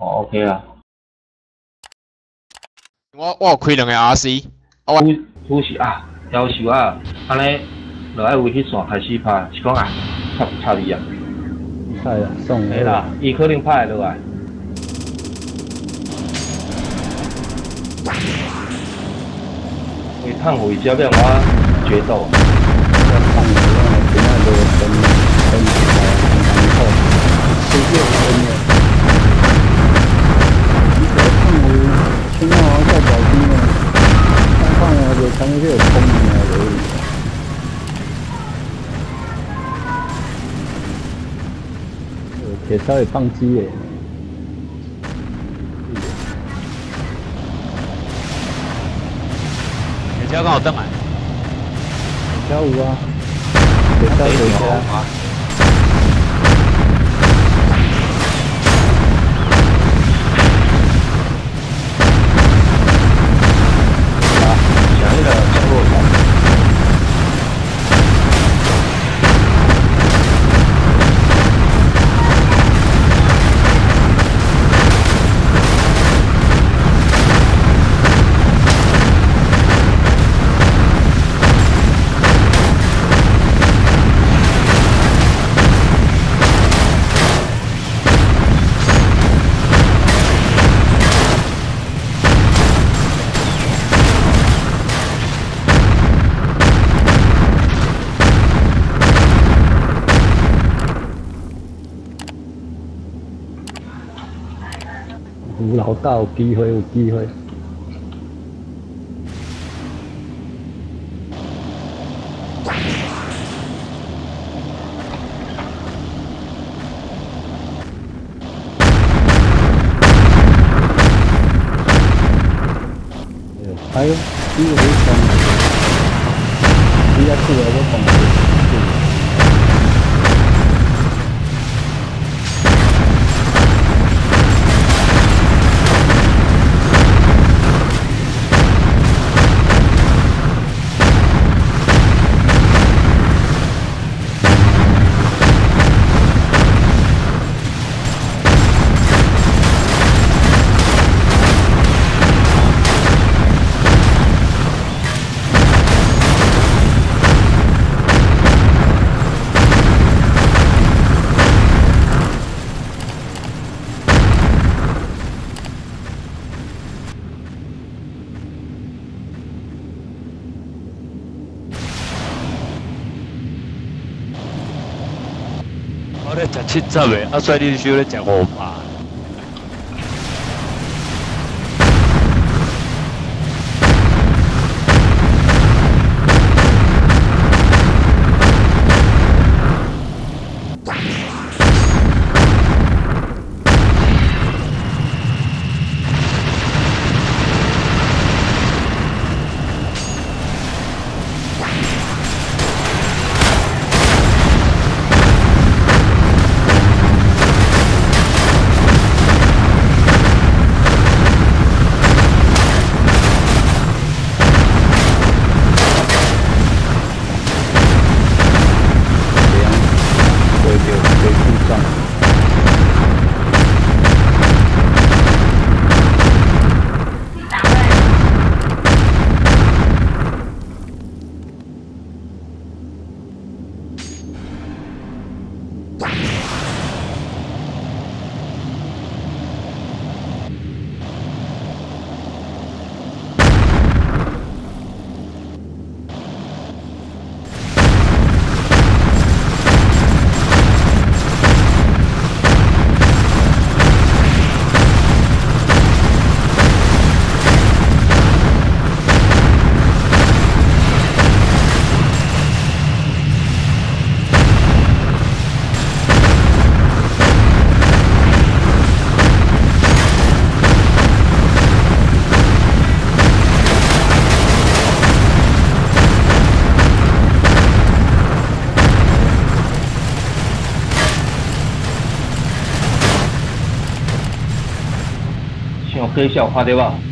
哦 OK 啊。 我有开2个 RC， 突是啊，夭寿啊，安尼就爱有迄线开始拍，是讲啊，插你啊。 菜啦，送嘿啦，伊可能拍得落来。因为烫回家变我决斗。 放的话，现在都分后，6分了。你只要看我，现在好像在保金呢，看我就看那个聪明啊而已。铁超也放机耶。 铁超刚好登来。 铁超有啊，铁超有啊。 想那个降落伞。 有老大有机会，有机会。还有，这个没枪，人家出来都绑住。 我咧食70个，啊，所以你小咧食5把。 像可笑看对吧？